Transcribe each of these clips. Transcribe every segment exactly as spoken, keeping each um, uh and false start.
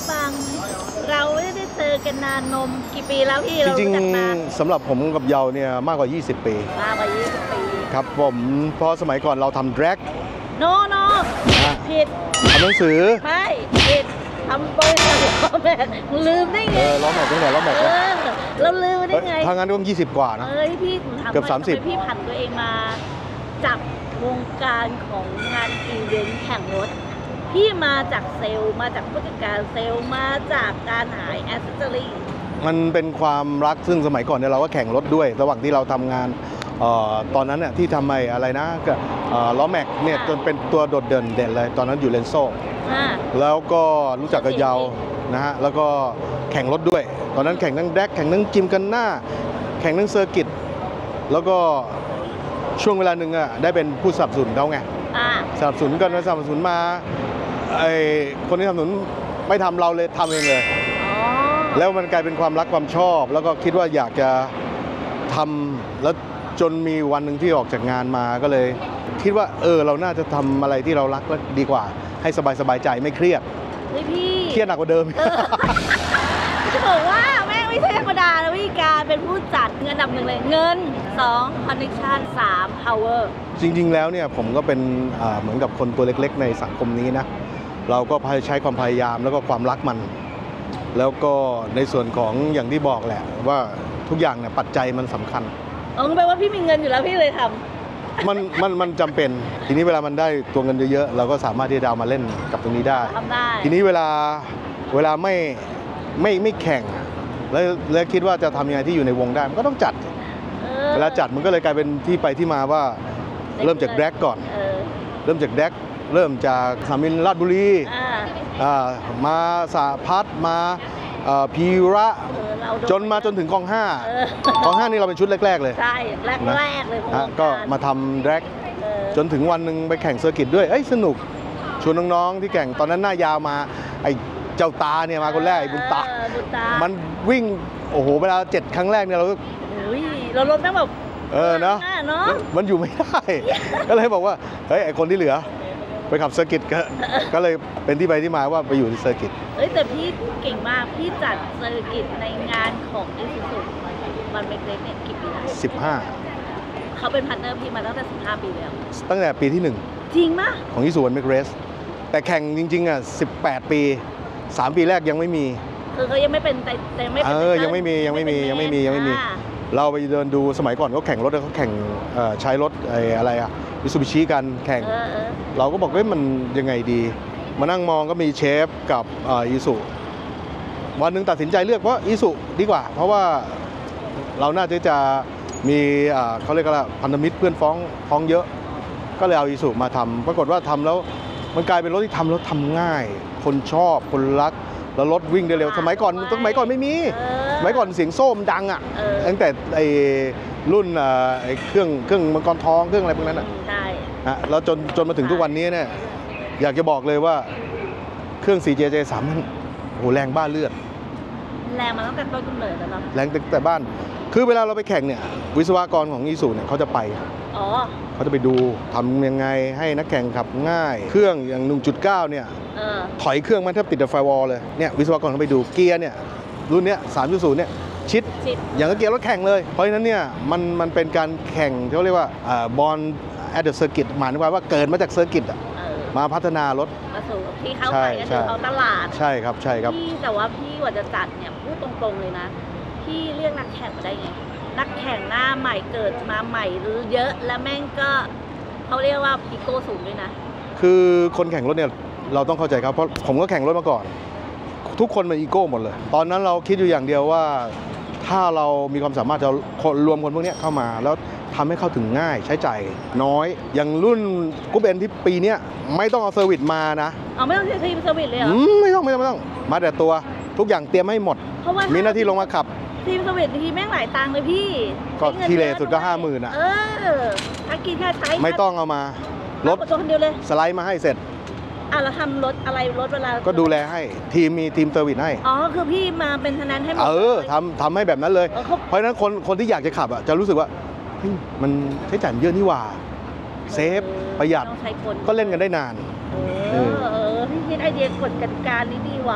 พี่บางเราไม่ได้เจอกันนานนมกี่ปีแล้วพี่จริงๆสำหรับผมกับเยาเนี่ยมากกว่ายี่สิบปีมากกว่ายี่สิบปีครับผมเพราะสมัยก่อนเราทำแดร็กโนโนผิดทำหนังสือไม่ผิดทำบริษัทล้อแม็กลืมได้ไงเออล้อแม็กตั้งแต่ล้อแม็กเราลืมได้ไงถ้างั้นก็ยี่สิบกว่านะเอ้ยพี่เกือบสามสิบพี่ผันตัวเองมาจากวงการของงานอีเวนต์แข่งรถพี่มาจากเซลล์มาจากผู้จัดการเซลล์มาจากการขายแอสเซสซอรี่มันเป็นความรักซึ่งสมัยก่อนเนี่ยเราก็แข่งรถด้วยระหว่างที่เราทำงานตอนนั้นเนี่ยที่ทำไมอะไรนะก็ล้อแม็กเนี่ยจนเป็นตัวโดดเด่นเด่นเลยตอนนั้นอยู่เลนโซ่แล้วก็รู้จักกับเยานะฮะแล้วก็แข่งรถด้วยตอนนั้นแข่งทั้งแดกแข่งทั้งจิมกันหน้าแข่งทั้งเซอร์กิตแล้วก็ช่วงเวลาหนึ่งอ่ะได้เป็นผู้สนับสนุนเขาไงสนับสนุนกันมาสนับสนุนมาไอคนที่สนับสนุนไม่ทำเราเลยทำเองเลยแล้วมันกลายเป็นความรักความชอบแล้วก็คิดว่าอยากจะทำแล้วจนมีวันหนึ่งที่ออกจากงานมาก็เลยคิดว่าเออเราน่าจะทำอะไรที่เรารักแล้วดีกว่าให้สบายสบายใจไม่เครียดพี่เครียดหนักกว่าเดิมจะบอกว่าแม่ไม่ใช่ธรรมดานะวิธีการเป็นผู้จัดเงินอันดับหนึ่งเลยเงินสองคอนเนคชั่นสามพาวเวอร์จริงๆแล้วเนี่ยผมก็เป็นเหมือนกับคนตัวเล็กๆในสังคมนี้นะเราก็ใช้ความพยายามแล้วก็ความรักมันแล้วก็ในส่วนของอย่างที่บอกแหละว่าทุกอย่างเนี่ยปัจจัยมันสำคัญเออแปลว่าพี่มีเงินอยู่แล้วพี่เลยทำมันมันมันจำเป็นทีนี้เวลามันได้ตัวเงินเยอะๆเราก็สามารถที่จะเอามาเล่นกับตรงนี้ได้ทีนี้เวลาเวลาไม่ไม่ไม่แข่งแล้วแล้วคิดว่าจะทำยังไงที่อยู่ในวงได้มันก็ต้องจัดเวลาจัดมันก็เลยกลายเป็นที่ไปที่มาว่าเริ่มจากแดกก่อนเริ่มจากแดกเริ่มจากสามินราชบุรีมาสาพัฒน์มาพีระจนมาจนถึงกองห้ากองห้านี่เราเป็นชุดแรกๆเลยใช่แรกแรกเลยก็มาทำแดร็กจนถึงวันหนึ่งไปแข่งเซอร์กิตด้วยเอ้ยสนุกชวนน้องๆที่แข่งตอนนั้นหน้ายาวมาไอ้เจ้าตาเนี่ยมาคนแรกไอ้บุญตามันวิ่งโอ้โหเวลาเจ็ดครั้งแรกเนี่ยเราเราลดแม่งแบบเออเนาะมันอยู่ไม่ได้ก็เลยบอกว่าเฮ้ยไอ้คนที่เหลือไปขับเซอร์กิตก็เลยเป็นที่ไปที่มาว่าไปอยู่ที่เซอร์กิตเอ้ยแต่พี่เก่งมากพี่จัดเซอร์กิตในงานของอิซูซุมันเป็นเล็กเนี่ยกี่ปีแล้วสิบห้าเขาเป็นพาร์ทเนอร์พี่มาตั้งแต่สิบห้าปีแล้วตั้งแต่ปีที่หนึ่งจริงมะของอิซูซุเมกเรสแต่แข่งจริงๆอ่ะสิบแปดปีสามปีแรกยังไม่มีคือเขายังไม่เป็นแต่แต่ไม่เออยังไม่มียังไม่มียังไม่มียังไม่มีเราไปเดินดูสมัยก่อนเขาแข่งรถเขาแข่งใช้รถอะไรอะมิตซูบิชิกันแข่งเราก็บอกว่ามันยังไงดีมานั่งมองก็มีเชฟกับอิสุวันหนึ่งตัดสินใจเลือกว่าอิสุดีกว่าเพราะว่าเราน่าจะจะมีเขาเรียกว่าพันธมิตรเพื่อนฟ้องฟ้องเยอะก็เลยเอาอิสุมาทำปรากฏว่าทำแล้วมันกลายเป็นรถที่ทำแล้วทำง่ายคนชอบคนรักแล้วรถวิ่งได้เร็วสมัยก่อนสมัยก่อนไม่มีสมัยก่อนเสียงโซ่มดังอ่ะตั้งแต่ไอ้รุ่นไอ้เครื่องเครื่องมังกรทองเครื่องอะไรพวกนั้นอ่ะใช่แล้วจนจนมาถึงทุกวันนี้เนี่ยอยากจะบอกเลยว่าเครื่อง ซี เจ เจ สาม มันโหแรงบ้าเลือดแรงมาตั้งแต่ต้นกำเนิดแล้วเนาะแรงแต่บ้านคือเวลาเราไปแข่งเนี่ยวิศวกรของอีซูเนี่ยเขาจะไปอ๋อเขาจะไปดูทำยังไงให้นักแข่งขับง่ายเครื่องอย่าง หนึ่งจุดเก้า เนี่ยถอยเครื่องมันแทบติดกับไฟวอลเลยเนี่ยวิศวกรเขาไปดูเกียร์เนี่ยรุ่นเนี้ย สามจุดศูนย์ เนี่ยชิดอย่างกับเกียร์รถแข่งเลยเพราะฉะนั้นเนี่ยมันมันเป็นการแข่งที่เขาเรียกว่าบอลแอดเดอร์เซอร์กิตหมายถึงว่าเกิดมาจากเซอร์กิตมาพัฒนารถมาสู่ที่เข้าไปก็คือเขาตลาดใช่ครับใช่ครับพี่แต่ว่าพี่กว่าจะจัดเนี่ยพูดตรงๆเลยนะพี่เรียกนักแข่งมาได้ไงนักแข่งหน้าใหม่เกิดมาใหม่หรือเยอะและแม่งก็เขาเรียกว่าอีโก้สูงด้วยนะคือคนแข่งรถเนี่ยเราต้องเข้าใจครับเพราะผมก็แข่งรถมาก่อนทุกคนมันอีโก้หมดเลยตอนนั้นเราคิดอยู่อย่างเดียวว่าถ้าเรามีความสามารถจะรวมคนพวกนี้เข้ามาแล้วทำให้เข้าถึงง่ายใช้จ่ายน้อยอย่างรุ่นกูเบนที่ปีนี้ไม่ต้องเอาเซอร์วิสมานะเอาไม่ต้องใช้ทีมเซอร์วิสเลยเหรอไม่ต้องไม่ต้องไม่ต้องมาแต่ตัวทุกอย่างเตรียมให้หมดมีหน้าที่ลงมาขับทีมเซอร์วิสทีแม่งหลายตังค์เลยพี่ก็ทีเลสุดก็ห้าหมื่นอ่ะเออถ้ากินแค่ใช้ไม่ต้องเอามารถตัวคนเดียวเลยสไลด์มาให้เสร็จอ่ะเราทำรถอะไรรถเวลาก็ดูแลให้ทีมมีทีมเซอร์วิสให้อ๋อคือพี่มาเป็นทนายให้หมดเออทำทำให้แบบนั้นเลยเพราะฉะนั้นคนคนที่อยากจะขับอ่ะจะรู้สึกว่ามันใช้จ่ายเยอะนี่หว่าเซฟประหยัดก็เล่นกันได้นานเออเออพี่คิดไอเดียกฎกติกานี้ดีว่ะ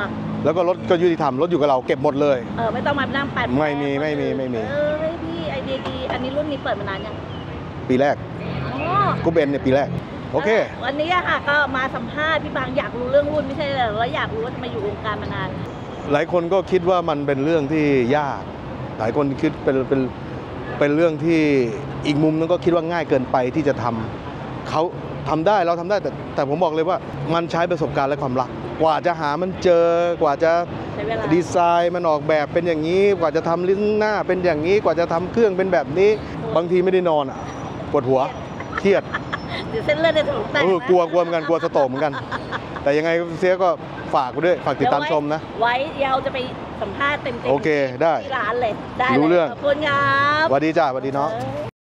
แล้วก็รถก็ยุติธรรมรถอยู่กับเราเก็บหมดเลยเออไม่ต้องมานั่งปั่นไม่มีไม่มีไม่มีเออเฮ้ยพี่ไอเดียดีอันนี้รุ่นนี้เปิดมานานยังปีแรกอ๋อกูเบนเนี่ยปีแรกโอเควันนี้อะค่ะก็มาสัมภาษณ์พี่บางอยากรู้เรื่องรุ่นไม่ใช่เหรอแล้วอยากรู้ว่าทำไมอยู่วงการมานานหลายคนก็คิดว่ามันเป็นเรื่องที่ยาก หลายคนคิดเป็นเป็นเป็นเรื่องที่อีกมุมนึงก็คิดว่าง่ายเกินไปที่จะทำเขาทำได้เราทำได้แต่แต่ผมบอกเลยว่ามันใช้ประสบการณ์และความรัก กว่าจะหามันเจอกว่าจะใช้เวลาดีไซน์มันออกแบบเป็นอย่างนี้ กว่าจะทำลิ้นหน้าเป็นอย่างนี้ กว่าจะทำเครื่องเป็นแบบนี้ บางทีไม่ได้นอนอ่ะปวดหัวเครียดเดี๋ยวเส้นเลือดในสมองแตกเออกลัวกลัวเหมือนกันกลัวสโตรกเหมือนกัน แต่ยังไงเสียก็ฝากไว้ด้วยฝากติดตามชมนะไว้เราจะไปสัมภาษณ์เต็มๆโอเคได้ที่ร้านเลยได้ลยรู้เรื่องขอบคุณครับสวัสดีจ้าสวัสดีน้องเออ